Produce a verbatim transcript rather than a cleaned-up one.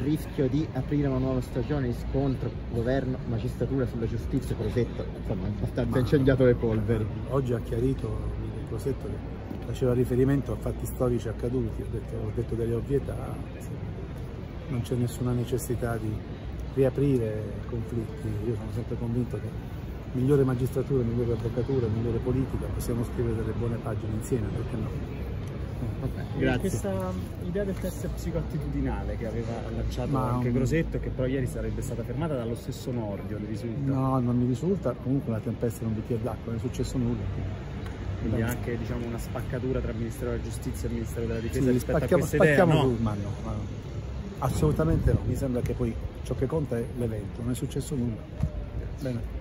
rischio di aprire una nuova stagione di scontro governo, magistratura sulla giustizia. Crosetto insomma ha abbastanza incendiato le polveri. Oggi ha chiarito il Crosetto che faceva riferimento a fatti storici accaduti, ho detto, ho detto delle ovvietà, non c'è nessuna necessità di riaprire conflitti. Io sono sempre convinto che migliore magistratura, migliore avvocatura, migliore politica, possiamo scrivere delle buone pagine insieme, perché no? Okay, grazie. Questa idea del test psicoattitudinale che aveva lanciato Ma, anche um, Crosetto, che però ieri sarebbe stata fermata dallo stesso Nordio, le risulta? No, non mi risulta, comunque una tempesta in un bicchiere d'acqua, non è successo nulla. Quindi anche diciamo, una spaccatura tra il Ministero della Giustizia e il Ministero della Difesa Sì, rispetto spacchiamo, a questa idea, spacchiamo no? tu, ma no, ma no. Assolutamente no, mi sembra che poi ciò che conta è l'evento, non è successo nulla. Bene.